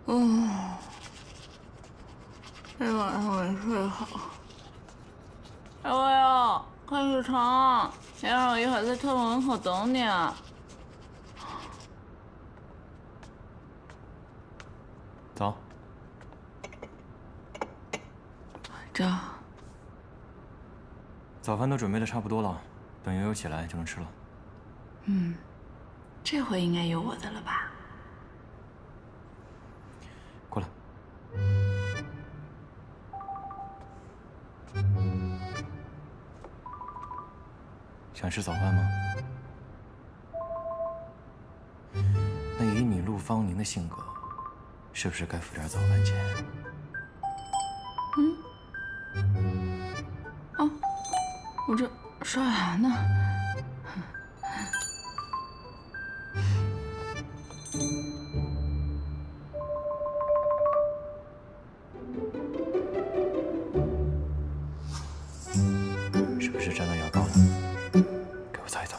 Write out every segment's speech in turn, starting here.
嗯，这晚上没睡好。小薇啊，快起床！杨小姨还在特工门口等你啊。 走。 这。 早饭都准备的差不多了，等悠悠起来就能吃了。 嗯，这回应该有我的了吧？ 过来。想吃早饭吗？那以你陆芳宁的性格，是不是该付点早饭钱？ 哦，我这刷牙呢。 是不是沾到牙膏了？给我擦一擦。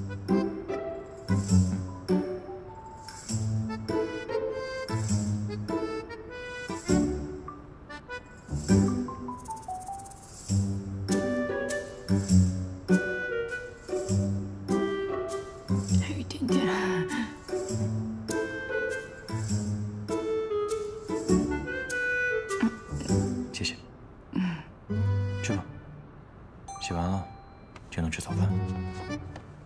还有一点点。 谢谢。吃吧。洗完了就能吃早饭。